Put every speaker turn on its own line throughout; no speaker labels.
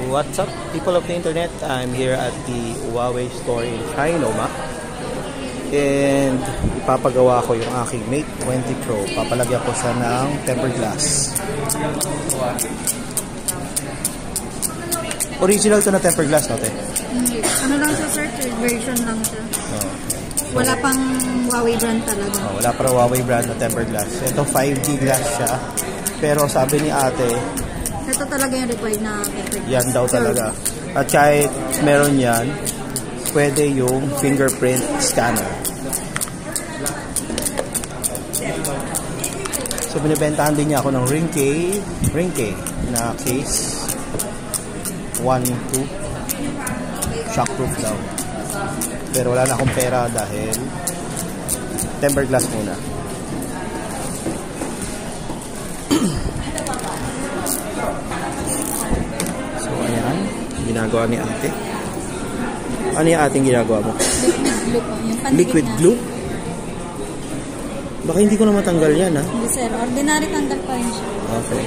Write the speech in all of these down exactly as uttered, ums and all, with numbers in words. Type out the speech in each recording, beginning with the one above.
What's up, people of the internet? I'm here at the Huawei store in Trinoma. And ipapagawa ko yung aking Mate twenty Pro. Papalagyan ko siya ng tempered glass. Original to na tempered glass, no, te?
Hindi. Ano lang siya, sir? Third version lang siya. Oh. Wala pang Huawei brand talaga.
Oh, wala pang Huawei brand na tempered glass. Ito five D glass siya. Pero sabi ni ate,
ito talaga yung required na tempered glass.
Yan daw talaga. At kahit meron yan, pwede yung fingerprint scanner. So binibentahan din niya ako ng ring case, ring case na case one two, shockproof daw. Pero wala na akong pera dahil tempered glass muna. So ayan, ginagawa ni ate. Ano yung ating ginagawa mo?
Liquid glue po.
Liquid glue? Baka hindi ko na matanggal yan, ha?
Hindi, sir. Ordinary tanggal pa rin siya.
Okay.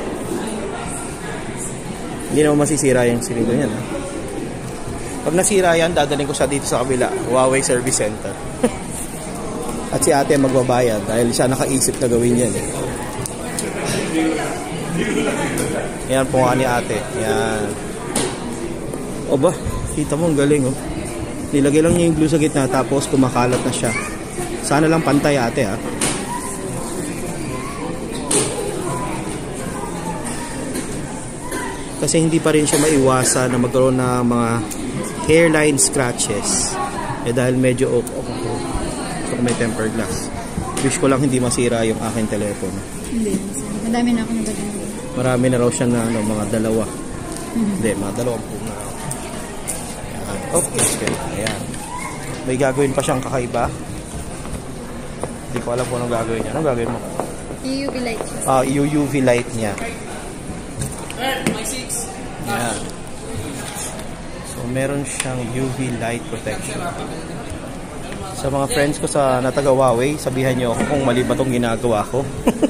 Hindi naman masisira yung silindro niyan, ha? Pag nasira yan, dadaling ko siya dito sa kabila, Huawei Service Center. At si ate magbabayad dahil siya nakaisip na gawin yan, eh. Yan po nga ni ate. Yan. O ba? Kita mo, ang galing, oh. Nilagay lang niya yung glue sa gitna tapos kumakalat na siya. Sana lang pantay, ate, ha. Kasi hindi pa rin siya maiwasan na magkaroon ng mga hairline scratches. Eh dahil medyo ok ok ok. So may tempered glass. Wish ko lang hindi masira yung aking telepono.
Hindi. Madami na ako nabagay.
Marami na raw siya na ano, mga dalawa. Mm-hmm. Hindi, mga dalawang po na. Ayan. Okay, okay. Ayan. May gagawin pa siyang kakaiba. Hindi ko alam kung anong gagawin niya. Anong gagawin mo?
U V light.
Ah, U V light niya. Ayan. So, meron siyang U V light protection. Sa mga friends ko sa nataga Huawei, sabihan niyo ako kung mali ba itong ginagawa ko.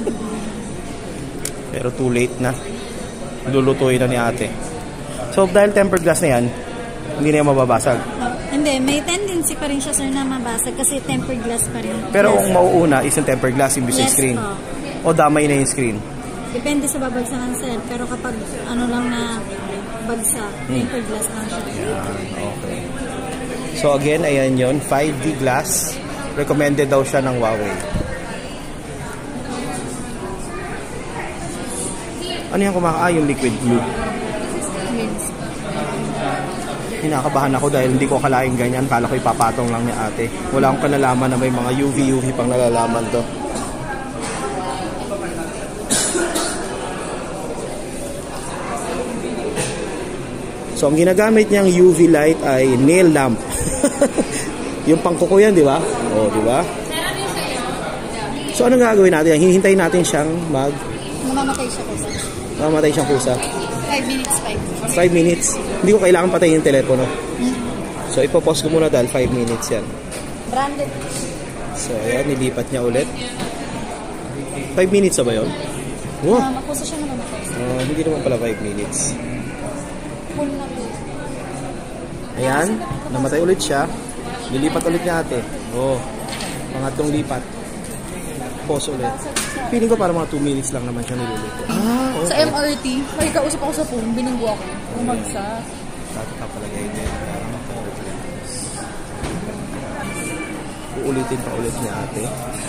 Pero too late na. Lulutuin na ni ate. So, dahil tempered glass na yan, hindi na yan mababasag.
Oh, hindi, may tendency pa rin siya, sir, na mabasag kasi tempered glass pa rin.
Pero kung mauuna, isang tempered glass imbis
yes,
yung screen.
Po.
O damay na yung screen.
Depende sa babagsakan, sir. Pero kapag ano lang na bagsak, hmm. tempered glass lang siya.
Yeah, okay. So again, ayan yun. five D glass. Recommended daw siya ng Huawei. Ano yung kumaka? Ah, yung liquid glue.
Yes.
Hinakabahan ako dahil hindi ko akalaing ganyan. Kala ko ipapatong lang ni ate. Wala akong kanalaman na may mga U V U V pang nalalaman to. So, ang ginagamit niyang U V light ay nail lamp. Yung pangkuko yan, di ba? O, di ba? So, anong gagawin natin? Hihintayin natin siyang mag...
Mamamatay siya kusa.
Mamamatay siyang kusa.
five minutes, five minutes.
five minutes. Hindi ko kailangan patayin yung telepono. So, ipopause ko muna dahil five minutes yan.
Branded.
So, ayan, nilipat niya ulit. five minutes na ba yun? Wow.
Uh, makusa siya na mamatay.
Uh, hindi naman pala five minutes.
Full na po.
Ayan, namatay ulit siya. Lilipat ulit niya ate. Oh, pangatlong lipat. Pause ulit. Feeling ko para mga two minutes lang naman siya niluluto.
Ah, okay. Sa M R T, may kausap ako sa phone, binunggo ako. Umagsa.
Dapat ka palagay din. Uulitin pa ulit niya ate.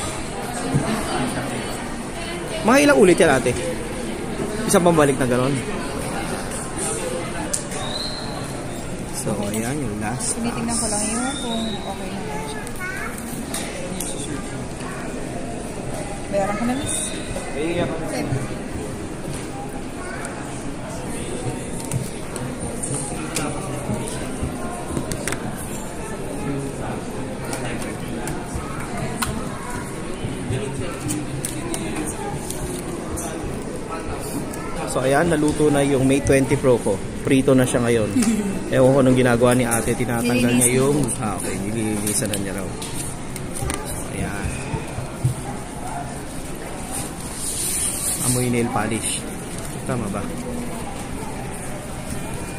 Mga ilang ulit yan ate? Isang pambalik na gano'n. So, ayan yung last.
Tinitingnan ko lang yun kung okay na lang siya. Bayaran ko na, miss.
Bayaran ko na. So ayan, naluto na yung Mate twenty Pro ko. Prito na siya ngayon. Ewan ko nung ginagawa ni ate, tinatanggal niya yung... Ah, okay, nililinisan na niya raw. Ayan. Amoy nail polish. Tama ba?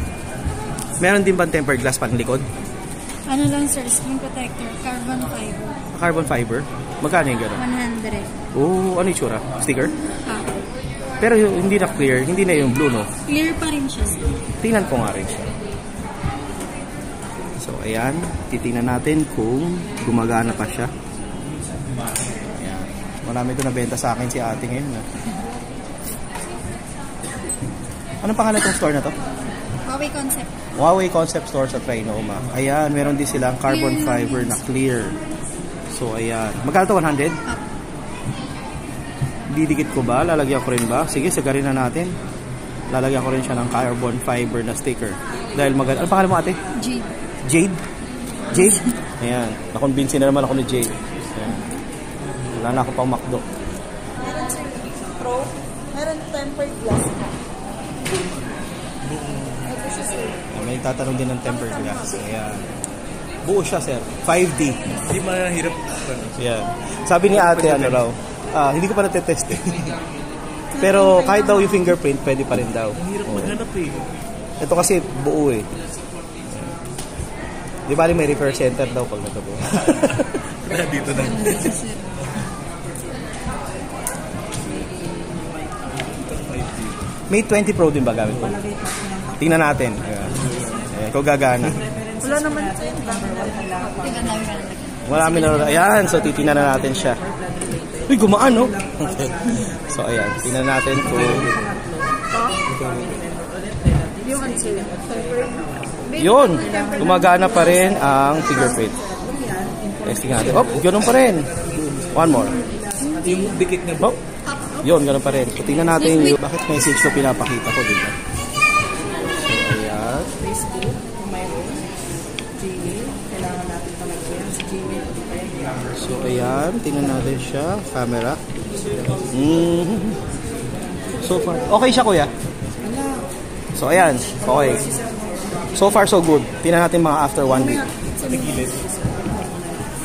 Meron din ba tempered glass pang likod?
Ano lang sir, screen protector, carbon fiber.
Carbon fiber? Magkano yung gano'n?
one hundred.
Oh, ano yung tsura? Sticker?
Ah.
Pero hindi na clear, hindi na yung blue, no?
Clear pa rin siya sir.
Tingnan ko nga rin siya. So, ayan. Titingnan natin kung gumagana pa siya. Ayan. Marami ito nabenta sa akin si ate ngayon. Ha? Anong pangalan itong store na to?
Huawei Concept.
Huawei Concept Store sa Trinoma. Ayan, meron din silang carbon
Clear
fiber na clear. So, ayan. Magkano ito? one hundred?
Ah.
Didikit ko ba? Lalagyan ko rin ba? Sige, sagarin na natin. Lalagyan ko rin siya ng carbon fiber na sticker. Dahil maganda. Ano pangalan mo ate?
Jade.
Jade? Jade? Ayan. Nakonbinsin na naman ako ni Jade. Ayan. Wala na ako pang makdo.
Meron sir Pro. Meron tempered glass pa. Ito siya sir.
May tatanong din ng tempered glass. Ayan. Buo siya sir. five D.
Hindi mahirap.
Ayan. Sabi ni ate ano raw. Ah, hindi ko pa natetest eh. Pero kahit daw yung fingerprint, pwede pa rin daw.
Ang hirap
Oo.
maghanap eh.
Ito kasi buo eh. Di ba may repair center daw pag natubuo?
Dito na.
May twenty Pro din ba gamit ko? Tingnan natin. Ayan. Ayan, kung gagana.
Wala naman sir.
Tingnan namin ka lang.
Marami na. Ayan, so titingnan na natin siya. Uy, gumaan, no? So, ayan. Tingnan natin kung...
Yung ano sir.
Yun! Gumagana pa rin ang fingerprint. Testing natin. Oh, ganun pa rin. One more.
Yung dikit na
Oh, yun, ganun pa rin. So, tingnan natin yung... Bakit message ko pinapakita ko, diba? So, ayan.
Facebook, mayroon. Gmail. Kailangan natin talaga yan. Si Gmail.
So, ayan. Tingnan natin siya. Camera. Mm. So far. Okay siya, kuya? So, ayan. Okay. So far, so good. Tingnan natin mga after one week.
sa gilid.